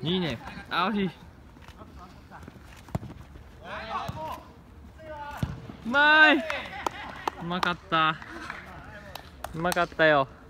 いいね。あ、惜しい。うまい。うまかった。うまかったよ。